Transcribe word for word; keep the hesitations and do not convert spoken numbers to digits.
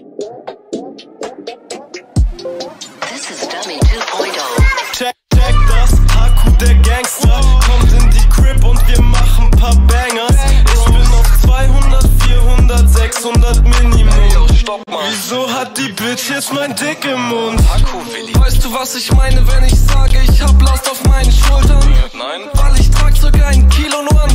This is Dummy two Punkt null. Check, check das, Haku der Gangster kommt in die Crib und wir machen paar Bangers. Ich bin auf zweihundert, vierhundert, sechshundert Minimum. Wieso hat die Bitch jetzt mein Dick im Mund? Weißt du, was ich meine, wenn ich sage, ich hab Last auf meinen Schultern? Nein. Weil ich trag sogar ein Kilo nur an